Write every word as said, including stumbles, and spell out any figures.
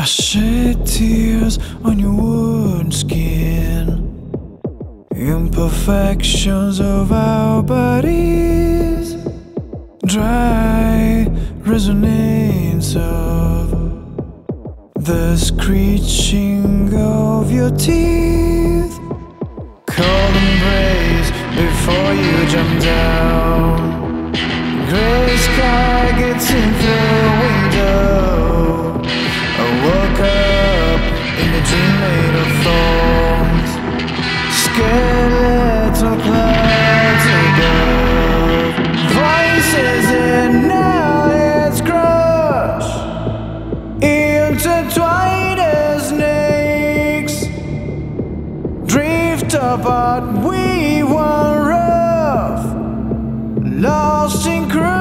I shed tears on your wound skin, imperfections of our bodies, dry resonance of the screeching of your teeth. Cold embrace before you jump down. Gray sky gets in through the window. I woke up in a dream made of thorns. Skeletal clouds above. Voices in now it's crushed, intertwined as snakes. Drift apart, we were rough, lost in crowds.